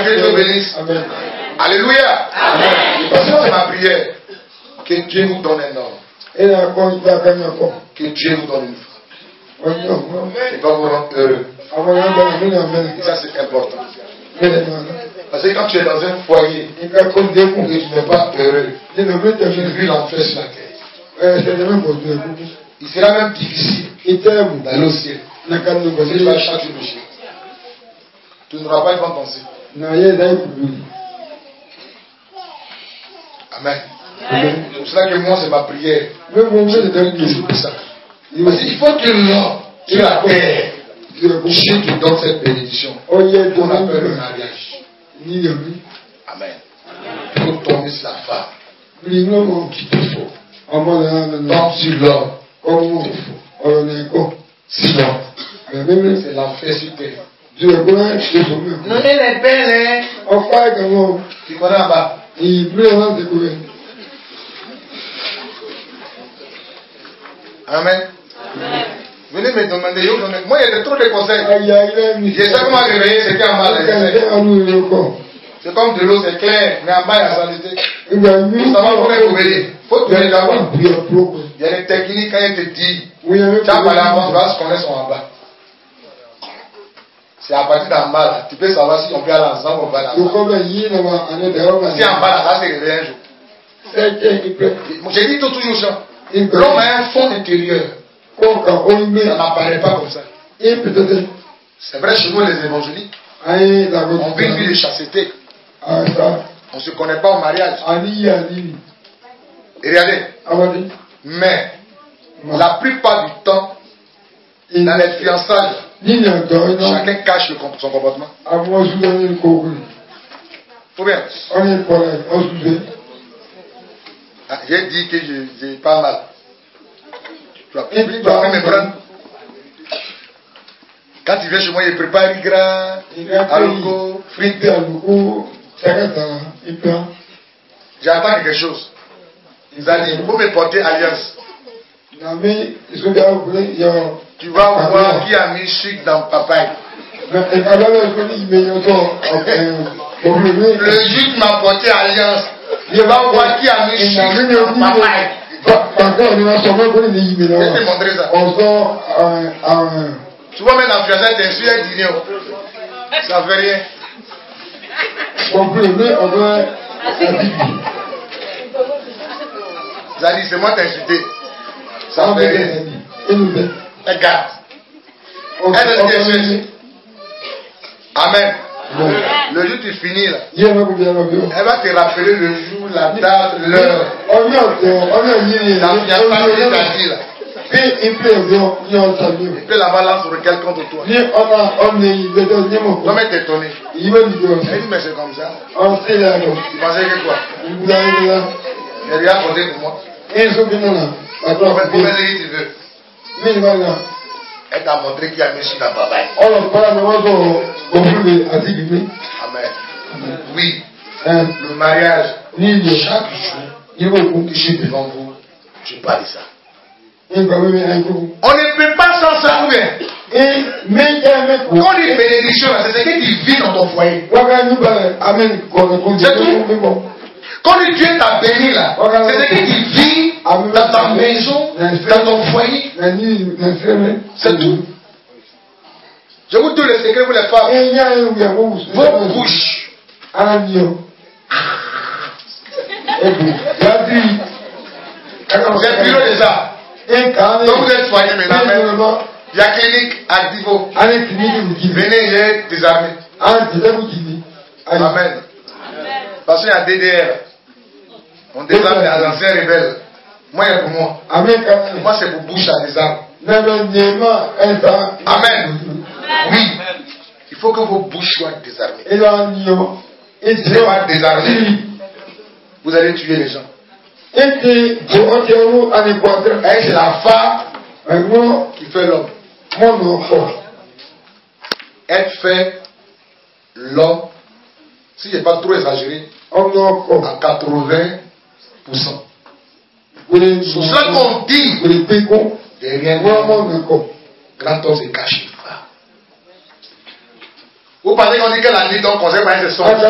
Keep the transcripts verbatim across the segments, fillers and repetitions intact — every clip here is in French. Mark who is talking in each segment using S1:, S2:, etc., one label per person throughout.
S1: Que Dieu bénisse.
S2: Amen.
S1: Alléluia.
S3: Amen.
S1: Parce que c'est ma prière. Que Dieu nous donne un homme.
S2: Et la con, il va gagner encore.
S1: Que Dieu nous donne une femme.
S2: Oh non, non.
S1: Il va vous rendre heureux.
S2: Avant de venir en Amérique.
S1: Et ça, c'est important.
S2: Mais les gens,
S1: Parce que quand tu es dans un foyer
S2: il va comme des coups.
S1: et tu n'es pas heureux,
S2: Il ne veut te
S1: tu
S2: faire.
S1: vis l'enfer sur la terre.
S2: Euh, c'est le même pour Dieu.
S1: Il sera même difficile
S2: Il t'aime.
S1: d'aller au ciel.
S2: La canne de
S1: Parce que tu vas
S2: bosser.
S1: chaque jour pécher. Tu n'auras pas une bonne pensée.
S2: Non, il y a des coups.
S1: Amen. C'est pour cela que moi, c'est ma prière.
S2: Même mon Dieu, c'est un
S1: Je
S2: Dieu.
S1: fais ça. Parce qu'il faut que l'homme sur la terre, Dieu te donne cette bénédiction.
S2: Oh, il y a
S1: On
S2: ton
S1: appelle le
S2: âme.
S1: mariage.
S2: Ni de lui.
S1: Amen. Il faut tomber sur la femme.
S2: Lui, non, mon
S1: Qui te faut.
S2: En mode, non, non, non.
S1: Tombe sur l'homme.
S2: Comme moi. On est quoi?
S1: Sinon,
S2: Mais même,
S1: c'est l'enfer sur terre.
S2: Dieu est bon, c'est son même.
S1: Non, elle est belle, hein.
S2: On fait comme moi.
S1: Tu connais en bas.
S2: Il pleut avant de courir.
S1: Amen. Venez me demander, yo, donnez- moi il y a trop de conseils.
S2: Aïe, aïe, aïe.
S1: Je sais comment réveiller ce qui est en bas. là, je sais. C'est comme de l'eau, c'est clair, mais en bas il y a saleté.
S2: Il
S1: Ça va vous réveiller. Faut tourner d'abord. Il y a des techniques quand il te dit, tu as parlé avant, tu vas se connaître son en bas. C'est à partir d'en bas là, tu peux savoir si on peut aller ensemble ou on va aller ensemble. Si en bas là, ça se réveille un jour. J'ai dit tout toujours ça. L'homme a un fond intérieur. Ça n'apparaît pas comme ça. C'est vrai chez nous les évangéliques. On vit une vie de chasteté. On ne se connaît pas au mariage. Et regardez. Mais la plupart du temps, dans les fiançailles, chacun cache le comp- son comportement. Faut bien. Ah, j'ai dit que je j'ai pas mal. Tu vas tu vas me prendre. Quand tu viens chez moi, il prépare un grand, aloko, frites. J'attends quelque chose. Il a dit, il faut me porter alliance. Tu vas voir qui a mis sucre dans papaye. Le juge m'a porté alliance. Je vais voir qui a mis sucre dans papaye. Je vais te montrer ça. Tu vois même la fiancée t'insulte un dîner. Ça fait rien. Ça dit, c'est moi t'insulter. Ça fait rien. Regarde. Amen. Le jour où tu finis là, elle va te rappeler le jour, la date, l'heure. La fiancée qui t'a dit là. Il peut la balance sur lequel contre toi. L'homme est étonné. Il dit, mais c'est comme ça. Tu pensais que quoi? Elle lui a posé pour moi. Combien de tu veux? Elle t'a montré qu'il y a mis sur la papaye. Amen. Oui. Le mariage. Chaque jour que je suis devant vous, je parle de ça. On ne peut pas sans ça, ou bien. Quand il bénédiction, c'est ce que tu vis dans ton foyer. C'est tout. Quand Dieu t'a béni là, c'est ce que tu vis dans ta maison, dans ton foyer. C'est tout. Je vous donne le secret pour les femmes. Vos bouches. J'ai bureau déjà. Donc vous êtes soigné maintenant. Il y a clinique à Divo. Venez, j'ai désarmé. Amen. Parce qu'il y a D D R. On désarme les anciens rebelles. Moi, c'est pour moi. Moi, c'est pour bouche à désarme. Amen. Oui. Il faut que vos bouches soient désarmées. Si ce n'est pas désarmé, vous allez tuer les gens. Et c'est la femme qui fait l'homme. Elle fait l'homme, si je n'ai pas trop exagéré, à quatre-vingts pour cent. C'est cela qu'on dit derrière nous, grand homme se cache une femme. Vous pensez qu'on dit que la nuit donne conseil par un son? C'est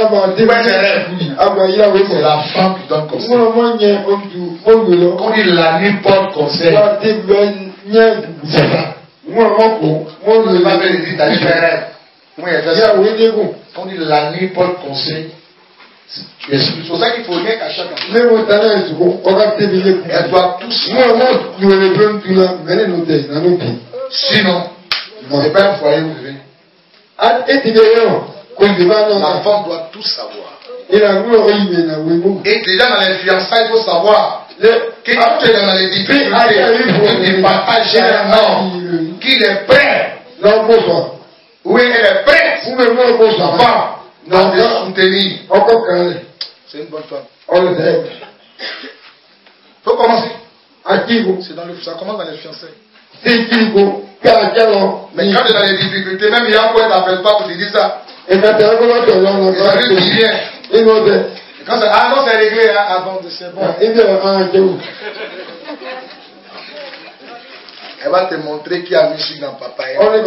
S1: la femme qui donne conseil. Quand on dit la nuit porte conseil, c'est ça. On ne va pas dire que tu as fait rêve. Quand on dit la nuit porte conseil, tu es sûr. C'est pour ça qu'il faut rien qu'à chacun. Elle doit tous. Sinon, c'est pas un foyer où vous vivez. L'enfant doit tout savoir. Et déjà dans les fiançailles, il faut savoir que quand tu es dans les difficultés, tu partages un homme qu'il est prêt. Oui, elle est prête. L'enfant dans le soutenir. C'est une bonne femme. Il faut commencer. C'est dans le, ça commence dans les fiançailles. Mais quand tu es dans les difficultés, même il y a quoi t'appelle pas pour te dire ça. Et ça dit bien. Et quand ça, ah non, c'est réglé, hein, avant de c'est bon. Elle va te montrer qui a mis sur dans papa. Amen.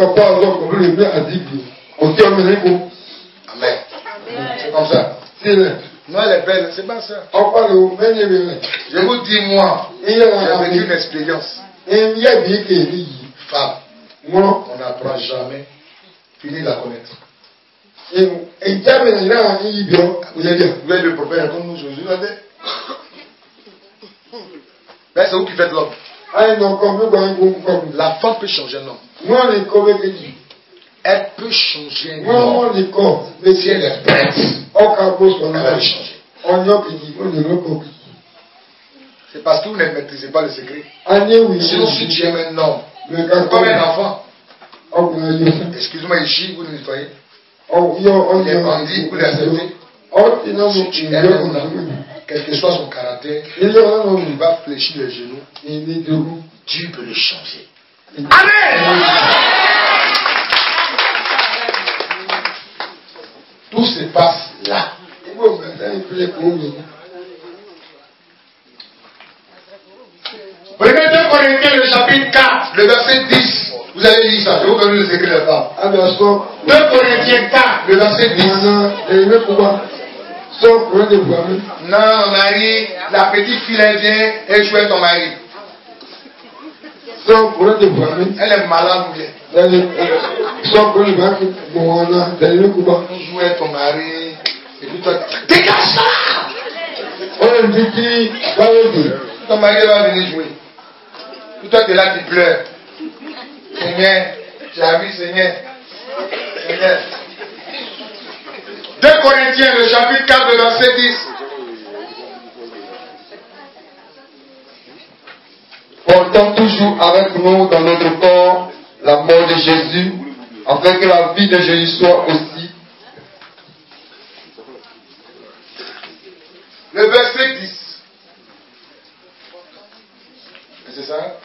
S1: C'est comme ça. Non, elle est belle, c'est pas ça. Je vous dis, moi, j'ai vécu une expérience. Femme, on n'apprend jamais. Fini de la connaître. Vous êtes le prophète comme nous aujourd'hui. C'est vous qui faites l'homme. La femme peut changer un homme. Elle peut changer un homme. Si elle est prête, elle va le changer. C'est parce que vous ne maîtrisez pas le secret. Sinon, si tu aimes un homme, comme un enfant, excuse-moi, ici, vous le nettoyez. Il est bandit, vous l'acceptez. Si tu aimes un homme, quel que soit son caractère, il va fléchir les genoux. Dieu peut le changer. Amen! Tout se passe là. Prenez deux Corinthiens, le chapitre quatre, le verset dix. Vous avez dit ça, je vous connais le secret de la femme. deux Corinthiens quatre, le verset dix. Non, Marie, la petite fille, elle vient, elle joue avec ton mari. Elle est malade ou bien? On joue avec ton mari, et puis toi, dégage ça! Ton mari va venir jouer. Puis toi, tu es là, tu pleures. Seigneur, j'ai vu, Seigneur. Seigneur. deux Corinthiens, le chapitre quatre, le verset dix.
S3: Portant toujours avec nous dans notre corps la mort de Jésus, afin que la vie de Jésus soit aussi.
S1: Le verset dix. C'est ça?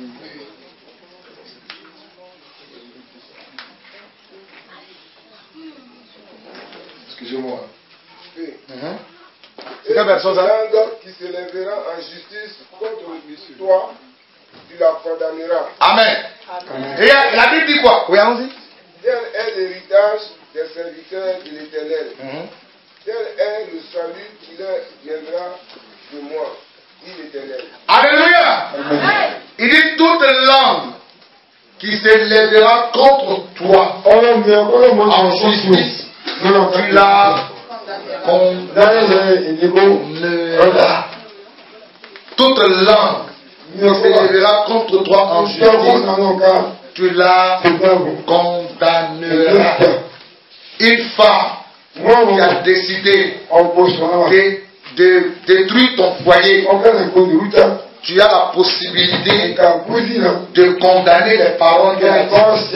S1: Excusez-moi.
S4: Oui.
S1: Mm-hmm. C'est quelle personne ça?
S4: Qui se lèvera en justice contre toi, tu la condamneras.
S1: Amen. Amen. Et la Bible dit quoi? Oui, allons-y.
S4: Tel est l'héritage des serviteurs de l'Éternel.
S1: Mm-hmm.
S4: Tel est le salut qui leur viendra de moi, dit l'Éternel.
S1: Alléluia. Amen. Il dit toute langue qui se lèvera contre toi en justice, tu la condamneras. Toute langue qui se lèvera contre toi en justice, tu la condamneras. Une femme qui a décidé de, de détruire ton foyer, tu as la possibilité de condamner les paroles qu'elle a dites.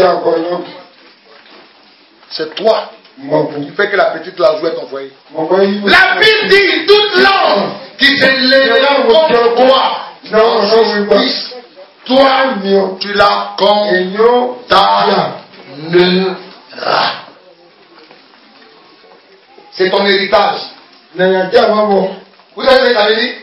S1: C'est toi qui fait que la petite la joue à ton foyer. La Bible dit toute langue qui se lèvera contre toi en justice, toi tu la condamneras. C'est ton héritage. Vous savez ce que ça veut dire?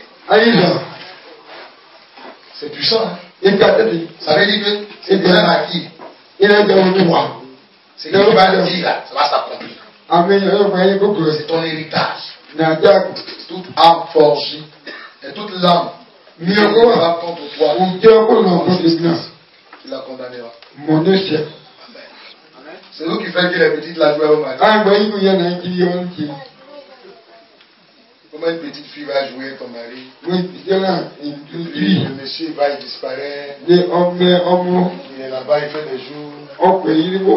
S1: C'est puissant. Hein? Ça veut dire que c'est déjà acquis. C'est ce que tu vas dire là, ça va s'accomplir. C'est ton héritage. Toute âme forgée et toute l'âme qui va contre toi, tu la condamneras. C'est nous qui faisons que les petites la jouent au mari. Comment une petite fille va jouer ton mari? Le monsieur va, il disparaît. Il est là-bas, il fait des jours.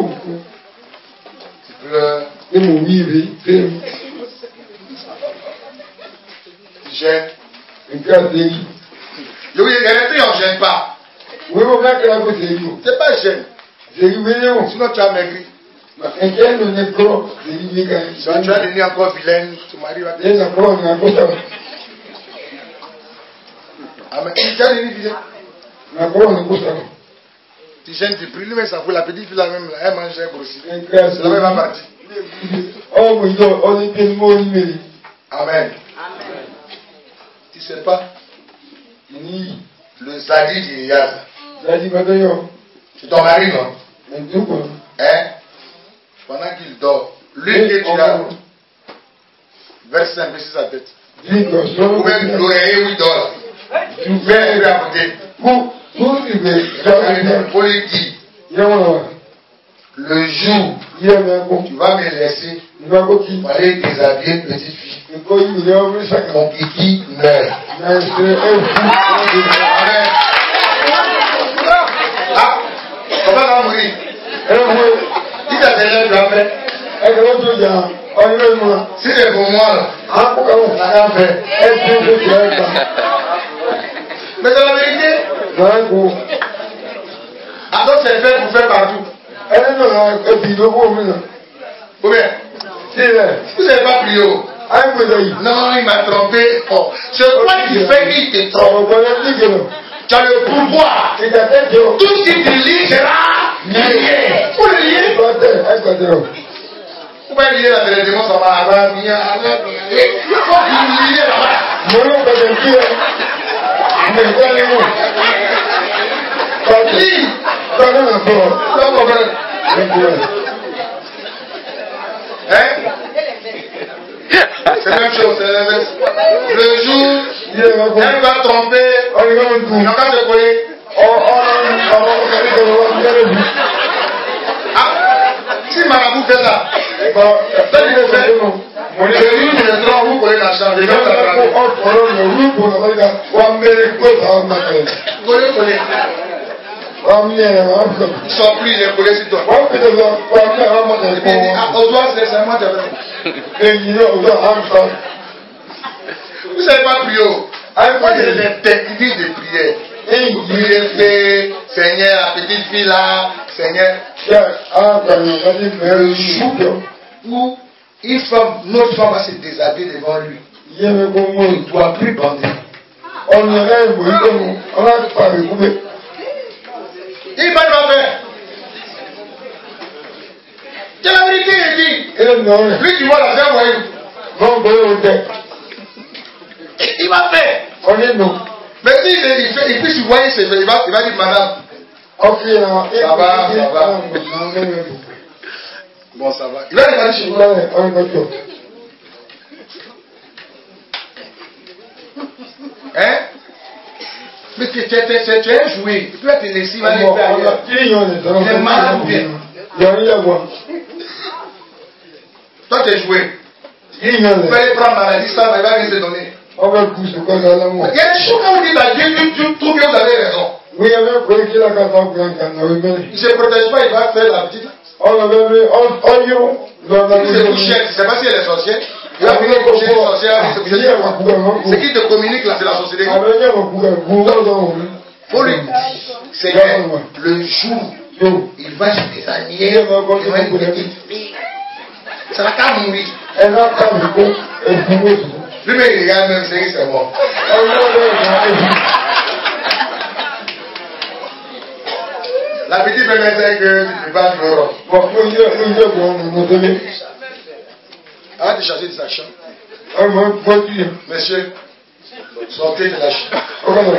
S1: Tu pleures. Tu gênes. Je vous dis, les filles, on ne gêne pas. C'est pas gêne. Sinon tu as maigri. Tu as devenu encore vilaine. Ton mari va te dire. Amen. Tu as devenu vilaine. Tu gênes, tu pries, mais ça fout la petite fille là même. Elle mange, elle grossit. C'est la même partie. Amen. Tu sais pas. Le Zadi d'Ilias. C'est ton mari, non? Hein? Pendant qu'il dort, lui que tu as versé un peu sur sa tête. Ou même l'oreiller où il dort. Tu fais lui à côté. Pour lui dire, le jour où tu vas me laisser, tu vas aller déshabiller une petite fille. Mon kiki meurt. Ah, comment ça va mourir? Si ta dernière tu as fait, si c'est pour moi là, ça va faire. Mais dans la vérité, alors c'est fait pour faire partout. Ou bien, vous n'avez pas prié. Non, il m'a trompé. Oh. C'est quoi qui fait qu'il te trompe? Tu as le pouvoir. Tout ce qui te lie sera lié. Vous le liez. Vous pouvez lier la télévision, ça va avoir bien. Il faut que vous liez là-bas. Lis. Hein? C'est la même chose, c'est l'inverse. Le jour, elle va tromper, il n'a pas de coller. Ah, si Marabout fait ça, c'est ce qu'il fait. Le jour où le trompe, vous collez la chambre, il va se coller, coller. Ils sont plus, il est collé sur toi. Au doigt, c'est moi qui vous savez pas prier. Il y a des techniques de prière. Vous priez, fait, Seigneur, la petite fille là, Seigneur. Le jour où une femme, notre femme va se déshabiller devant lui, il ne doit plus bander. Il va le faire. C'est la vérité, il dit. Lui, tu vois la femme, voyou. Il va faire. Mais s'il il fait, il puisse voir, il va, il va dire, madame. Ça va, ça va. Bon, ça va. Il va aller chez moi. Hein? Mais tu es joué. Tu peux être laissé, il va aller faire ailleurs. Tu es malade bien. Toi, tu es joué. Tu vas aller prendre maladie, ça il va rien se donner. Il y a des choses quand vous dites à Dieu, tu trouves que vous avez raison. Il ne se protège pas, il va faire la petite. Il se couche, je ne sais pas si elle est sorcière. Il va venir coucher une sorcière, il se couche. Ce qui te communique là, c'est la société. Faut lui dire, Seigneur, le jour où il va se déshabiller, il va une petite fille. Ça va pas mourir. Lui, mais il regarde même, c'est c'est bon. La petite me dit que tu ne vas pas l'Europe. Arrête de chercher des actions. Monsieur, sortez de la chambre.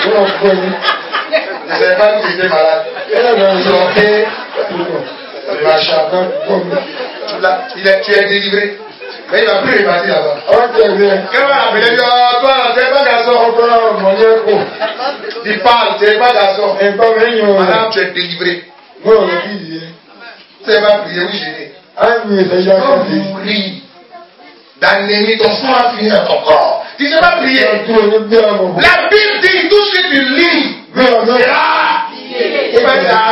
S1: Ne savez pas que vous étiez malade. Sortez de la chambre. il est, tu es délivré. Mais il ne va plus repartir là-bas. Quand on appelle, il dit, oh, toi, tu n'es pas garçon. Tu parles, tu n'es pas garçon. Madame, tu es délivré. Tu n'es pas prié, oui, j'ai dit. Tu vas mourir. Dans l'ennemi, ton sang va finir dans ton corps. Tu ne sais pas prier. La Bible dit, tout ce que tu lis, sera. Il va dire,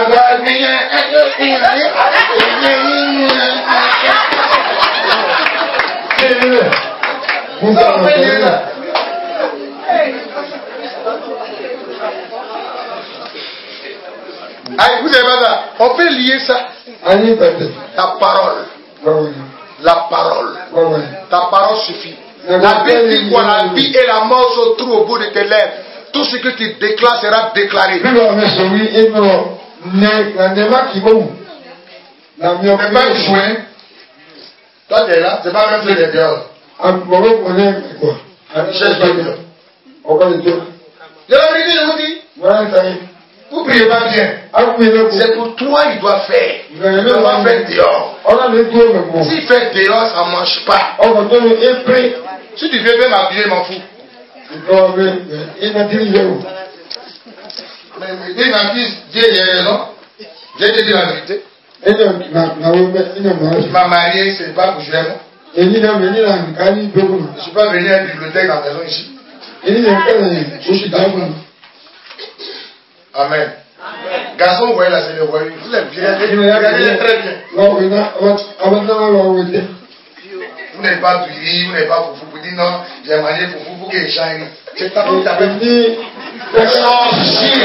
S1: Aïe, vous savez pas ça. On peut lier ça. Ta parole. La parole. Ta parole suffit. La Bible dit quoi? La vie et la mort se trouvent au bout de tes lèvres. Tout ce que tu déclares sera déclaré. Tu n'es pas joué. Toi, tu es là. C'est pas même fait des dehors. Cherche pas Dieu. Je la vérité, je vous dis. Vous ne priez pas bien. C'est pour toi il doit faire. Il ne doit pas faire dehors. S'il fait dehors, ça ne mange pas. Si tu veux même m'appuyer, je m'en fous. Mais il m'a dit, Dieu a raison. J'ai te dit la vérité. Tu m'as marié, c'est pas pour jouer. Je ne suis pas venu à la bibliothèque dans la maison ici. Amen. Garçon, vous voyez là, c'est le voyou. Vous l'avez bien, regardez très bien. Vous n'êtes pas brûlé, vous n'êtes pas foufou. Vous dites non, j'ai mangé foufou pour qu'il change. C'est ta faute, t'as dit. Sorcier.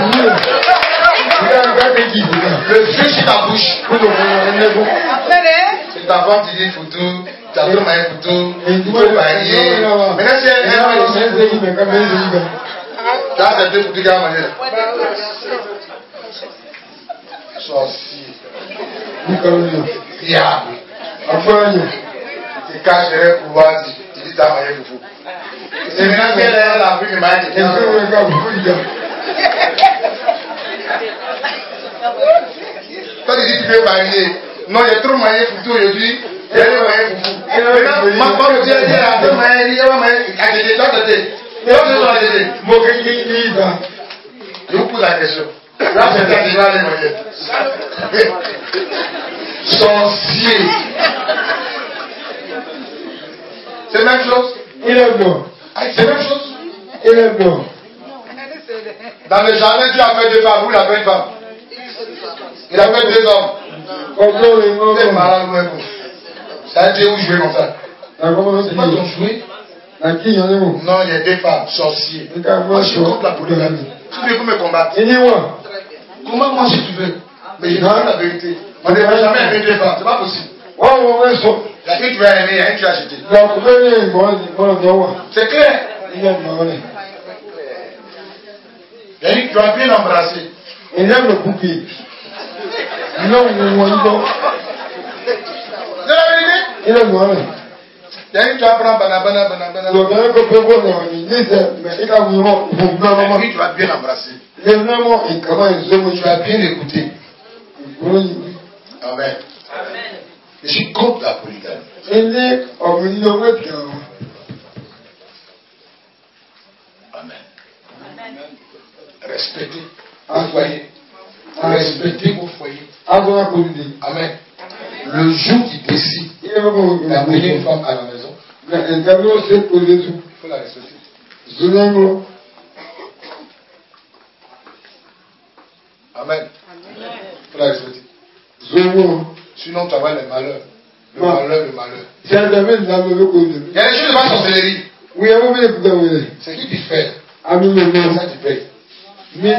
S1: Le feu sur ta bouche. C'est ta femme qui dit foutu, tu as trop mangé foutu, il faut varier. Maintenant, si elle est tu as accepté foutu qu'elle a mangé. Sorcier. Diable. Tu caches les pouvoirs, tu dis tu as mangé foufou. C'est maintenant qu'elle est la vie de ma vie. Toi, tu dis tu peux varier. Non, il y a trop mangé foutu aujourd'hui. Il y a des mangé foufou. Ma femme me dit, elle a trop mangé, elle a mangé. Elle a dit, toi, tu as dit. Je vous pose la question. Là, c'est déjà les moyens. Sorcier. C'est la même chose.
S2: Il est bon.
S1: C'est la même chose.
S2: Il est bon.
S1: Dans le jardin, tu as fait deux femmes. Vous l'avez une femme. Il a fait deux hommes. Vous êtes malade, vous êtes. Ça a été où jouer comme ça? C'est pas ton jouet? Non, il y a des femmes, sorciers. Moi, je suis contre la polygamie. Tu veux que me combattre? Comment moi, si tu veux? Mais je dis la vérité. On ne va jamais aimer deux femmes. C'est pas possible. Il y a une tu vas aimer, il y a une tu vas acheter. C'est clair. Il y a une tu vas bien embrasser.
S2: Il aime le bouquet. Non, il
S1: c'est la vérité?
S2: Il aime le
S1: il y a une tu vas prendre banana, banana, banana. Tu vas bien embrasser. Tu vas bien écouter. Amen. Je suis contre la polygamie. Amen. Respectez vos foyers. Respectez vos foyers. Amen. Le jour qui décide d'amener une femme à la maison, il faut la respecter. Amen. Il faut la respecter. Sinon, tu vas avoir les malheurs. Le malheur, le malheur. Il y a des choses de ma sorcellerie. C'est qui qui fait? C'est ça qui paye. Oui.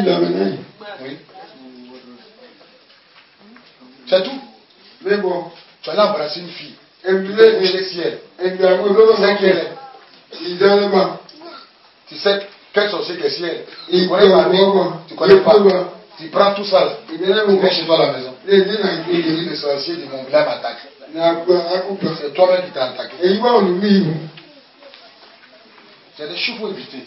S1: C'est tout. Mais bon, tu allais embrasser une fille. Tu sais si elle. Tu sais qui elle est. Tu sais quel sorcier que si elle. Tu connais pas lui. Tu connais pas. Tu prends tout ça là. Tu viens chez toi à la maison. Il dit le sorcier de mon village m'attaque. C'est toi-même qui t'as attaqué. C'est des choses qu'il faut éviter.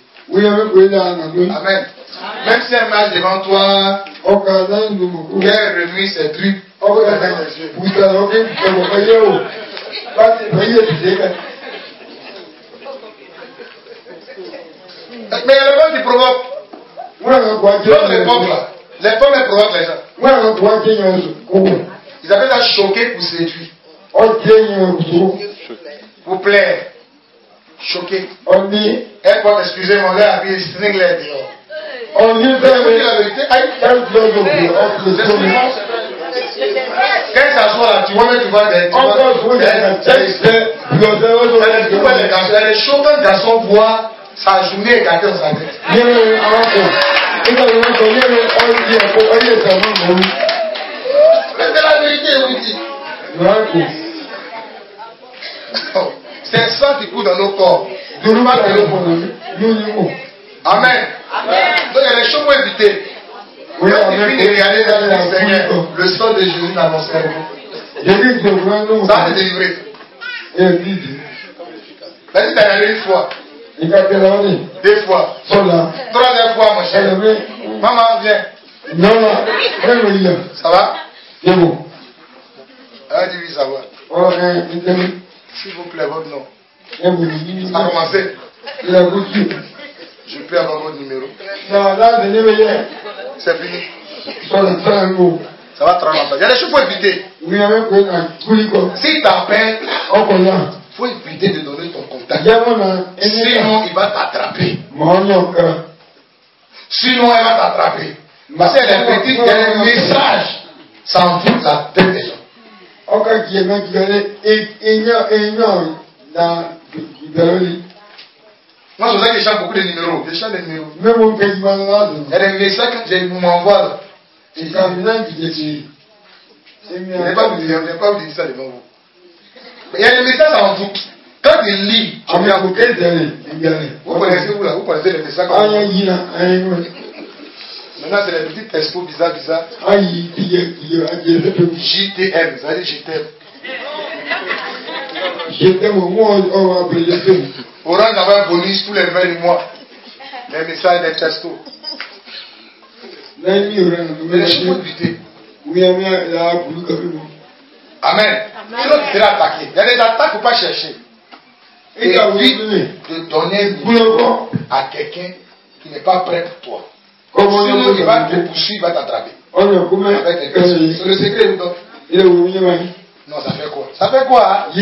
S1: Amen. Même si elle marche devant toi, qu'elle remue ses trucs, Mais il y a le monde qui provoque. L'autre époque là, les femmes elles provoquent les gens. Ils appellent ça choquer pour séduire. Pour plaire. Choquer. Elle peut excuser mon gars, puis string les dehors. On dit la vérité. Quand il s'assoit là, tu vois même tu vois des. Tu vois les garçons, les choquants garçons voient sa journée écartée dans sa tête. C'est la vérité, oui. C'est ça qui coule dans nos corps. Amen. Amen. Donc il y a des choses pour éviter. Oui, quand tu finis de regarder dans le Seigneur, le sang de Jésus dans mon cerveau. Ça c'est délivré. Vas-y, t'as regardé une fois. Deux fois. Troisième fois, mon cher. Maman, viens. Non, non. Ça va? C'est bon. Elle dit oui, ça va. S'il vous plaît, votre nom. Ça a commencé. Je peux avoir votre numéro. C'est fini. Ça va trente ans. Il y a des choses pour éviter. S'il t'appelle, il faut éviter de donner ton contact. Sinon, il va t'attraper. Sinon, elle va t'attraper. Parce qu'il y a des petits, il y a des messages. Ça envoûte la tête des gens. Moi, je sais que j'ai beaucoup de numéros. Je cherche des numéros. Il y a des messages que je m'envoie. Je ne vais pas vous dire ça devant vous. Mais il y a des messages en vous. Quand il lit, tu viens vous Vous connaissez vous là, vous connaissez les messages comme maintenant, c'est les petits textos bizarres, bizarres. J T M, ça veut dire je t'aime. Je t'aime, moi, on va appeler ça. Orange avait un bonus tous les vingt du mois. Les messages des textos. Mais les choses pour éviter. Amen. Sinon, tu seras attaqué. Il y a des attaques qu'il ne faut pas chercher. Évite de donner à quelqu'un qui n'est pas prêt pour toi. Sinon, il va te poursuivre, il va t'attraper. C'est le secret, vous donne. Non, ça fait quoi? Ça fait quoi? Hein?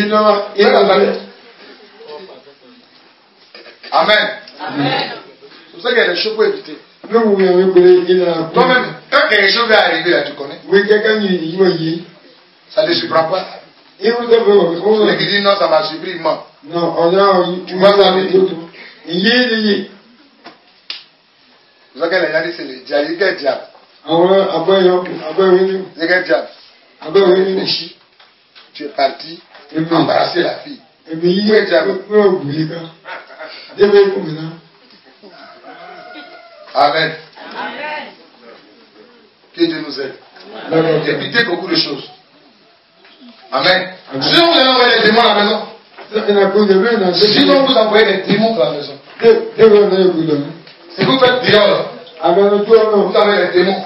S1: Amen. Amen. C'est pour ça qu'il y a des choses pour éviter. Toi-même, quand quelque chose va arriver là, tu connais. Ça ne te surprend pas. Celui qui dit non, ça m'a surpris, il ment. Tu vois ça, mais. Vous savez que les gens disent c'est le diable. Il y a quel diable? C'est quel diable? Réfléchis. Tu es parti embrasser la fille. Où est diable? Amen. Que Dieu nous aide. Évitez beaucoup de choses. Amen. Sinon vous allez envoyer des démons à la maison. Sinon vous envoyez des démons à la maison. Si vous faites bien là, vous avez des démons.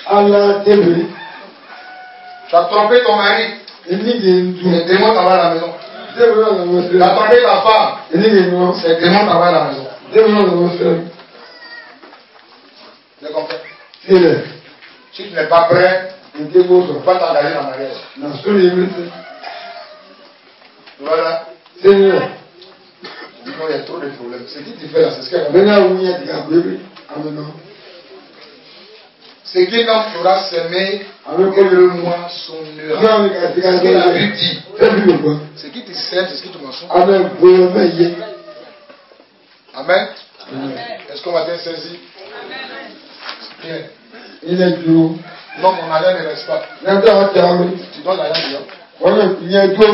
S1: Tu as trompé ton mari. Les démons t'envoient à la maison. Tu as trompé ta femme. Les démons t'envoient à la maison. Vous comprenez? Si tu n'es pas prêt, tu ne peux pas t'engager dans la mariage. Voilà. Il y a trop de problèmes. Ce qui te fait là, c'est ce qu'elle a. Ce qu'un homme fera s'aimer, que le mois sonnera. C'est ce que la Bible dit. Ce qui te sème, c'est ce qui te mentionne. Amen. Amen. Est-ce qu'on va bien saisir? Bien. Il est dur. Non, mon argent ne reste pas. Tu donnes l'argent. Il y a tout.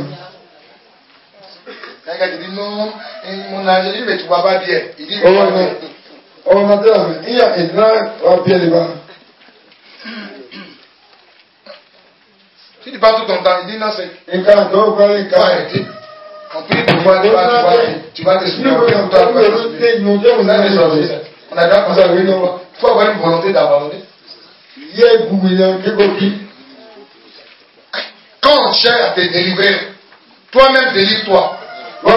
S1: Quelqu'un te dit non, mon argent, il dit mais tu ne vas pas bien. Il dit oh, madame, il y a un grand bien là-bas. Si tu parles tout ton temps, il dit non, c'est. Un cas, deux fois, un cas. On prie pour toi, tu vas, tu vas te souvenir. On a déjà pensé à lui, non. Il faut avoir une volonté d'abandonner. Il y a un bouillon qui est Quand on cherche à te délivrer, toi-même délivre-toi. Non,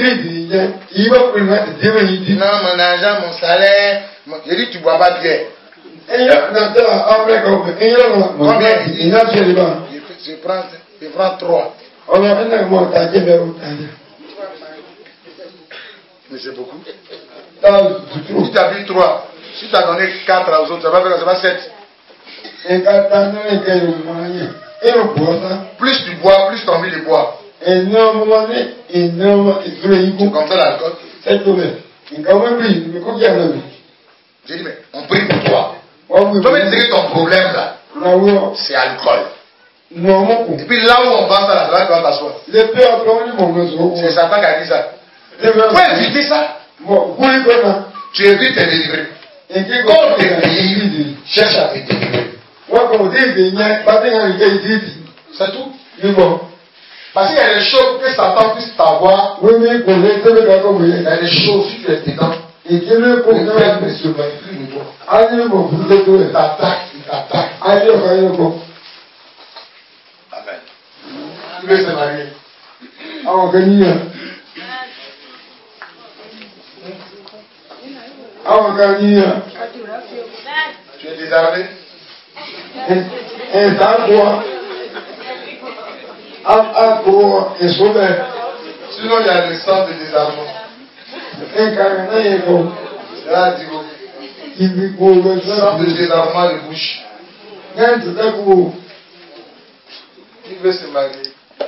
S1: mon argent, mon salaire. Mon... J'ai dit, tu ne bois pas de bière. Combien il dit? Je prends, je prends trois. Mais c'est beaucoup. Si tu as pris trois, si tu as donné quatre aux autres, ça va faire ça va sept. Plus tu bois, plus tu as envie de boire. C'est comme ça l'alcool. J'ai dit, mais on prie pour toi. Toi, mais tu sais que ton problème là, c'est alcool. Et puis là où on va, ça, là, tu vas t'asseoir. C'est Satan qui a dit ça. Tu peux éviter ça. Tu évites de te délivrer. Quand tu te délivres, cherche à te délivrer. C'est tout. Parce qu'il y a des choses que Satan puisse t'avoir. Il y a des choses, si tu es dedans. Le peuple ne se manipule de toi. Il t'attaque, il t'attaque. Amen. Tu veux se marier. Tu es désarmé. Sinon, il y a le sang de désarmement. C'est là, Digo. Le sang de désarmement de bouche. Qui veut se marier?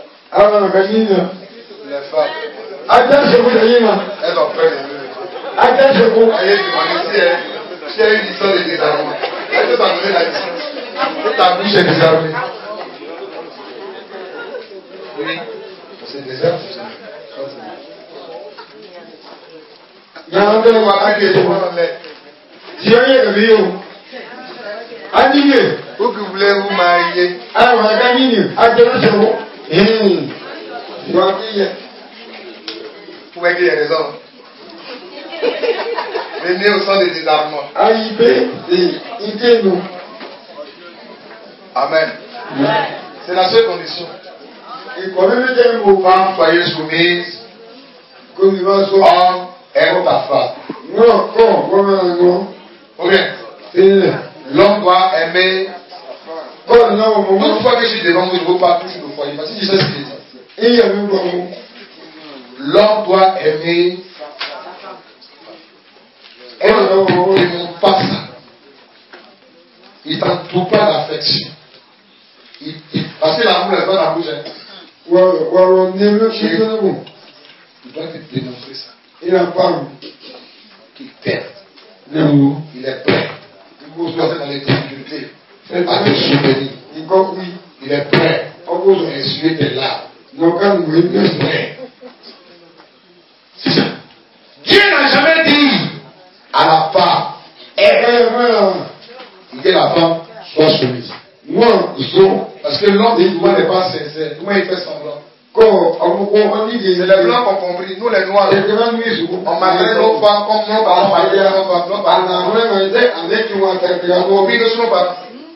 S1: Les femmes. Elles ont peur de Dieu. Allez, demandez si il y a une licence de désarmement. Elle peut t'en donner la licence. Ta bouche est désarmée. Oui, c'est désert. Il y a un peu de voir qui est devant la mer. Où que vous voulez vous marier? Vous voyez qu'il y a des hommes. Venez au sang de désarmement. Amen. C'est la seule condition. Femme, soyez soumise. Homme, aime ta femme. Ok. L'homme doit aimer. Toute fois que je suis devant vous, je ne veux pas toucher le foyer. Parce que je sais ce qu'il dit. L'homme doit aimer. Et ne montre pas ça. Il ne t'entoure pas d'affection. Il, il, parce que l'amour est pas dans la bouche. Hein. Il doit te démontrer ça. Il a pas qu'il t'aime. Il est prêt. Il pose dans les difficultés. À te soutenir. Il est prêt. À essuyer tes larmes. Il est prêt. C'est ça. Dieu n'a jamais dit à la femme, il dit à la femme, sois soumise. Parce que l'homme n'est pas sincère. Comment il fait semblant? C'est les blancs qui ont compris. Nous les noirs, on malgré nos femmes comme nos parents malgré nos femmes. Nos parents copient de nos parents.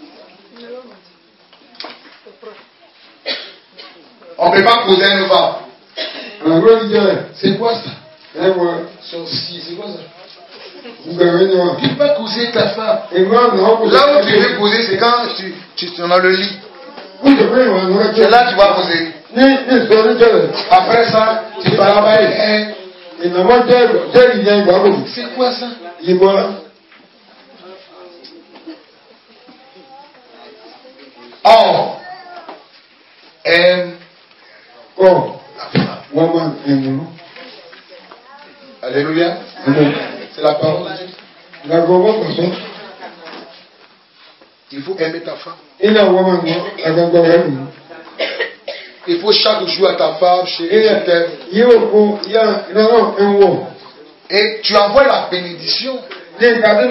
S1: On ne peut pas poser nos femmes. C'est quoi ça? C'est quoi ça? Tu peux pas causer ta femme. Là où tu veux poser, c'est quand tu, tu es dans le lit. C'est là que tu vas poser. Après ça, tu vas là-bas. C'est quoi ça? Or, aime la femme. Alléluia. C'est la parole de Dieu. Il faut aimer ta femme. Il faut chaque jour à ta femme, chérie, je t'aime. Et tu envoies la bénédiction. Quand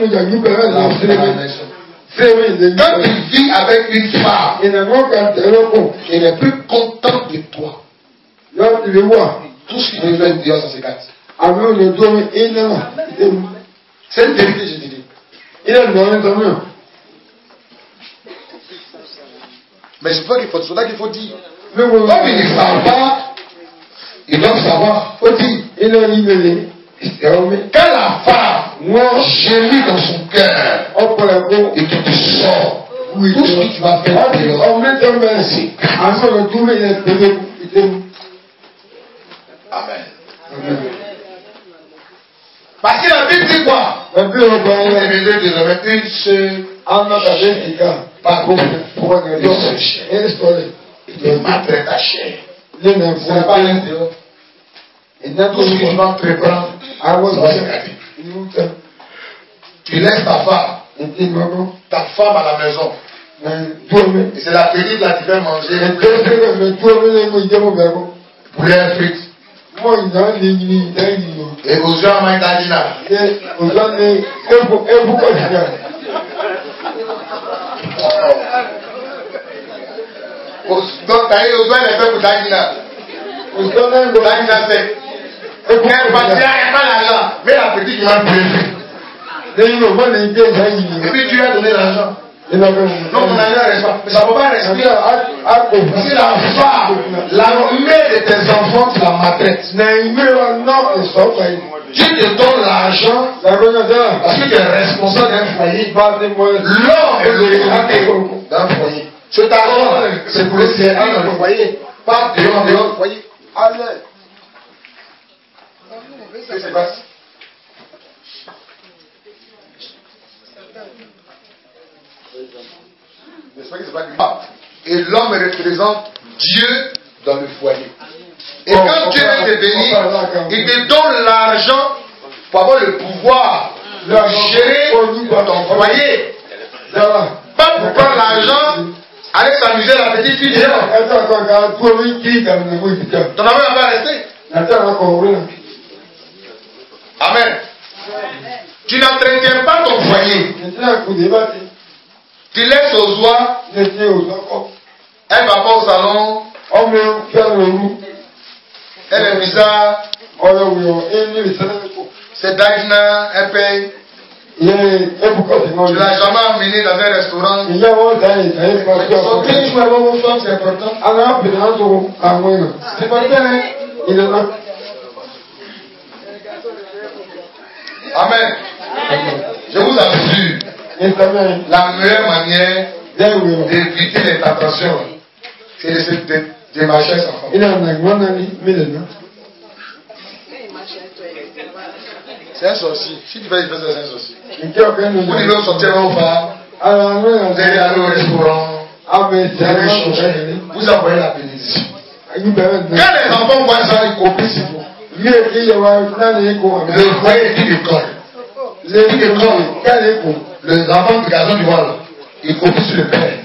S1: tu vis avec une femme, elle est plus contente de toi. Tout ce qui te fait dire, ça s'écarte. C'est une vérité, je te dis. Mais c'est pas qu'il faut, c'est là qu'il faut dire. Comme ils ne savent pas, ils doivent savoir. Faut-il. Quand la femme gémit dans son cœur et que tu sors, tout ce que tu vas faire, c'est Amen. Parce que la Bible dit quoi? La Bible dit désormais une seule par contre, pour regarder une chair. Il maltraite ta chair. Ce n'est pas un dehors. Tout ce que tu vas entreprendre, ça va se garder. Tu laisses ta femme, ta femme à la maison. Et c'est la petite là qui fait manger. Poulet frites. Et aux gens mangent d'adina. Donc, t'as eu aux doigts les peuples d'adina. D'adina c'est. Elle va dire, il n'y a pas l'argent. Mais la petite qui m'a prévu. Et puis tu lui as donné l'argent. Non, mon ami ne reste pas. Mais ça ne peut pas rester. Si la femme, la mère de tes enfants, tu la maltraites. Tu te donnes l'argent parce que tu es responsable d'un foyer. L'homme est le responsable d'un foyer. Cet argent, c'est pour le servir dans le foyer. Pas dehors, dehors du foyer. Allez. Qu'est-ce qui se passe? Et l'homme représente Dieu dans le foyer. Et quand Dieu te bénit, il te donne l'argent pour avoir le pouvoir de gérer ton foyer. Pas pour prendre l'argent, aller s'amuser à la petite fille. Ton amour va pas rester. Amen. Tu n'entretiens pas ton foyer. Tu laisses aux oies. Elle va pas au salon. Elle est bizarre. C'est Dagna, elle paye. Tu ne l'as jamais emmené dans un restaurant. C'est important. C'est important. Amen. Je vous assure, la meilleure manière d'éviter les tentations, c'est de se marcher sans femme. C'est un sorcier. Si tu fais ça, c'est un sorcier. Vous devez sortir aux femmes, vous allez aller au restaurant, vous allez changer, vous envoyez la bénédiction. Quand les enfants voient ça, ils copient sur vous. Le foyer est une école. Une école. Les enfants de garçons du voile, ils copient sur le père.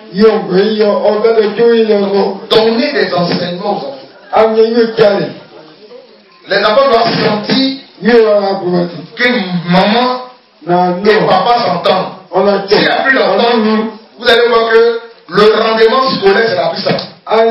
S1: Donnez des enseignements aux enfants. Les enfants doivent sentir que maman et papa s'entendent. S'il n'y a plus d'entente, vous allez voir que le rendement scolaire sera plus ça. Ça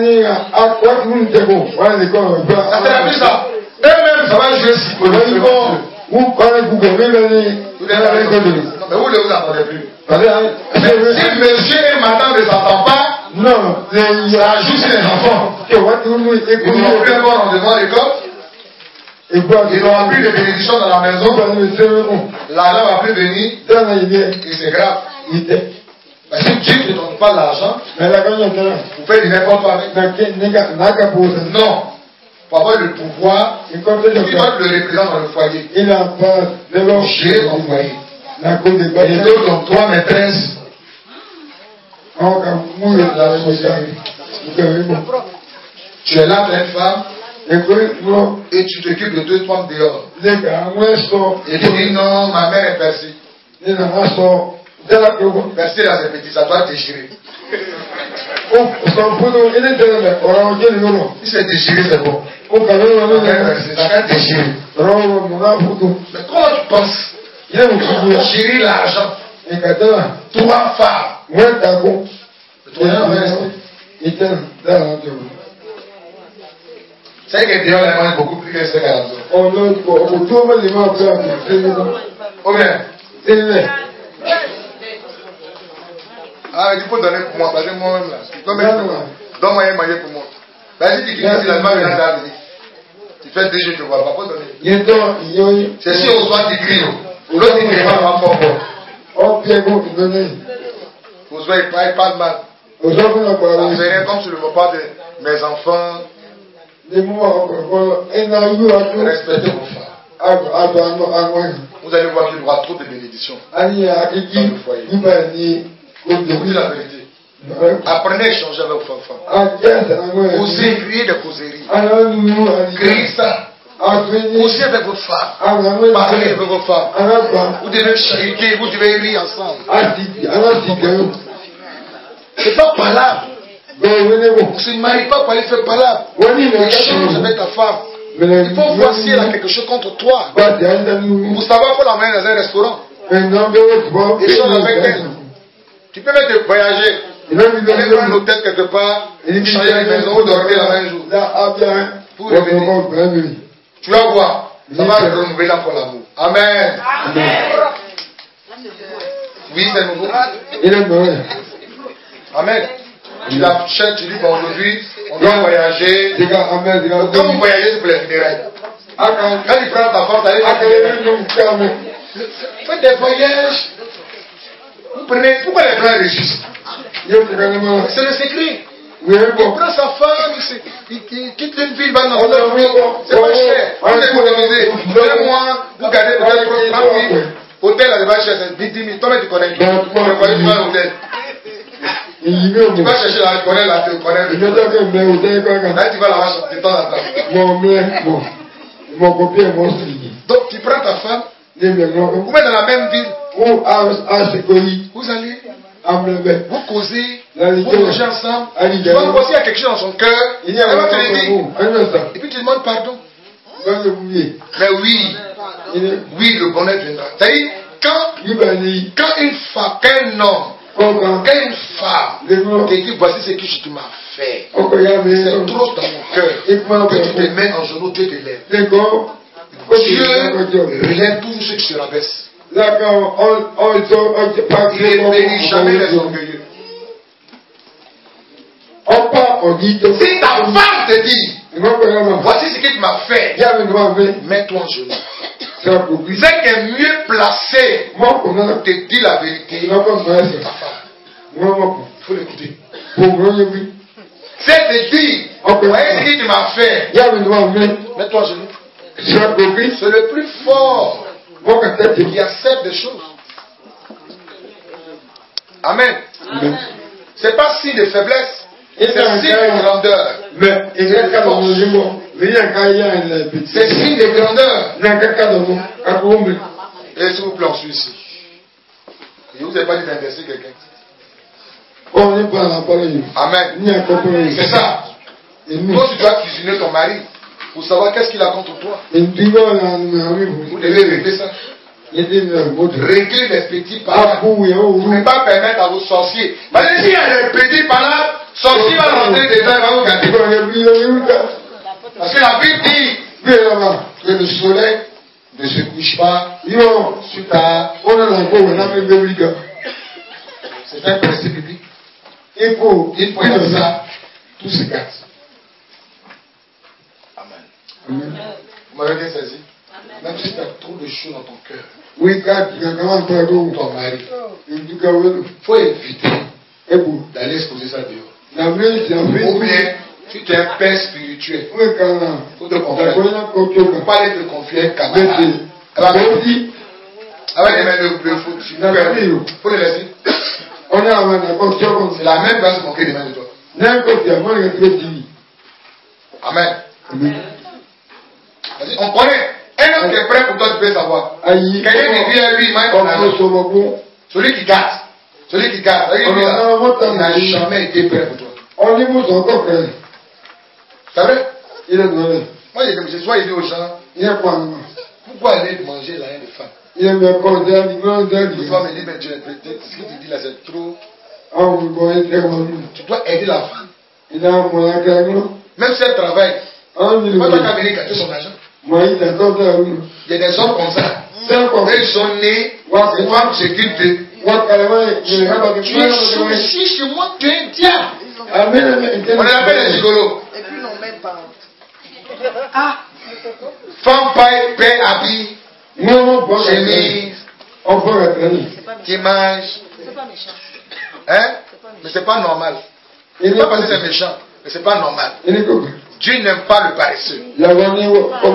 S1: sera plus ça. Eux-mêmes, ça va jouer psychologiquement. Vous parlez vous mais vous ne vous attendez plus. Si monsieur et madame ne s'entendent pas, non, ça joue sur les enfants. Ils n'ont plus un bon rendement à l'école. Ils n'ont plus de bénédiction dans la maison. L'argent va plus venir. Et c'est grave. Parce que Dieu ne te donne pas l'argent. Vous faites du n'importe quoi avec. Non. Pour avoir le pouvoir, il doit être le représentant dans le foyer. Il a pas gérer ton foyer. Et donc, donc toi, maîtresse, tu es là, une femme, et tu t'occupes de deux femmes dehors. Et tu dis non, ma mère est percée. Percée là, c'est petit, ça doit déchirer. Si c'est déchiré, c'est bon. Ça va déchirer. Mais comment tu penses? Chérir l'argent. Trois femmes. C'est que Dieu a beaucoup plus que ce qu'elle a besoin. Ah, il faut donner pour moi, parce que moi-même là. Donne-moi un maillet pour moi. Vas-y, tu quittes ici, la main maintenant ça venir. Tu fais deux jours, tu vois, pas donner. C'est si on soit qui crie. L'autre il ne va pas fort.
S2: Oh, Pierre, bon, tu donnes.
S1: Vous soyez pas, il parle mal.
S2: Vous avez la parole.
S1: C'est rien comme sur le repas de mes enfants. Respectez vos femmes. Vous allez voir qu'il y aura trop de bénédictions dans le foyer. Je vous dis la vérité. Apprenez à échanger avec vos femmes. Osez créer des causeries. Créez ça. Osez avec vos femmes. Parlez avec vos femmes. Vous devez chariter, vous devez rire ensemble. C'est pas palabre. On ne se marie pas pour aller faire palabre. Échange avec ta femme. Il faut voir si elle a quelque chose contre toi. Vous savez, il faut l'amener dans un restaurant. Échange avec elle. Tu peux même te voyager. Aller dans un hôtel quelque part, changer la maison ou dormir là un jour. Pour revenir. Tu vas voir. Ça va renouveler encore l'amour. Amen. Oui, c'est nouveau. Amen. Tu l'achètes, tu dis, bon, aujourd'hui, on doit voyager. Quand vous voyagez, c'est pour les funérailles. Quand il prend ta force, allez faire faites des voyages. Vous prenez, pourquoi les blancs réussissent? C'est le secret. Il prend sa femme, il quitte une ville, il va dans une ville. C'est pas cher. Vous économisez. Deux mois, vous gardez peut-être trente mille. Hôtel, là, c'est cher, c'est dix mille. Toi, tu connais. Tu vas à l'hôtel. Tu vas chercher la, tu connais la, tu connais le. Là, tu vas là-bas de temps en temps.
S2: Mon copain est mon fille.
S1: Donc, tu prends ta femme, vous mettez dans la même ville. Vous allez, vous causez, vous mangez ensemble. Tu vas voir s'il y a quelque chose dans son cœur. Elle va te le dire. Et puis tu demandes pardon. Mais oui, oui, le bonheur viendra. C'est-à-dire, quand, quand une femme, qu'un homme, quand une femme te dit voici ce que tu m'as fait, c'est trop dans mon cœur, que tu te mets en genoux, Dieu te lève. Dieu relève toujours ceux qui se rabaissent. Il ne bénit jamais les orgueilleux. Si ta femme te dit voici ce que tu m'as fait, mets-toi en genoux. C'est qu'elle est mieux placée pour te dire la vérité. C'est ta femme. Il faut l'écouter. C'est te dire voyez ce que tu m'as fait, mets-toi en genoux. C'est le plus fort qui accepte des choses. Amen. C'est pas signe de faiblesse, c'est signe de grandeur. C'est signe de grandeur. Et s'il vous plaît, on suit ici. Et vous n'avez pas dit d'inverser quelqu'un. Amen. C'est ça. Toi, tu dois cuisiner ton mari pour savoir qu'est-ce qu'il a contre toi. Vous devez régler ça. Régler les petits palabres. Vous ne pouvez pas permettre à vos sorciers. Parce que s'il y a des petits palabres, sorcier va rentrer dedans et va vous gâter. Parce que la Bible dit que le soleil ne se couche pas sur ta. C'est un principe biblique. Il faut, il faut dire ça. Tout se gâte. Amen. Vous m'avez bien saisi. Même si tu as trop de choses dans ton cœur. Oui, quand tu as comment faire ton mari. Il faut éviter d'aller exposer ça dehors. Ou bien, si tu es un père spirituel, il faut te confier. Il ne faut pas aller te confier à un camarade. Avec les mains de fou, il faut le laisser. C'est la même base qu'on crée des mains de toi. Amen. On connaît. Un homme qui est prêt pour toi, tu peux savoir. Quelqu'un qui vient à lui, il m'a dit celui qui garde. Celui qui garde. Il n'a jamais été prêt pour toi. C'est vrai? Moi, je suis dit aux gens, pourquoi aller manger la haine de femme? Il doit me dire, mais Dieu, ce que tu dis là, c'est trop. Tu dois aider la femme. Même si elle travaille. Moi, je vais venir gâter son argent. Il y a des hommes comme ça. Ils sont nés, les femmes s'occupent d'eux. Tu es souci chez moi, tu es un diable. On les appelle les gigolos. Ah. Femme paye, paye, habille. Chemise. Tu manges.
S5: C'est pas méchant.
S1: Hein? Mais c'est pas normal. C'est pas parce que c'est méchant, mais c'est pas normal. Dieu n'aime pas le paresseux.
S5: Parce que le